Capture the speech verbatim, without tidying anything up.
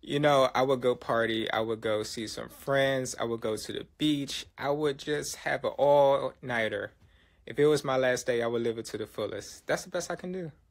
You know, I would go party. I would go see some friends. I would go to the beach. I would just have an all-nighter. If it was my last day, I would live it to the fullest. That's the best I can do.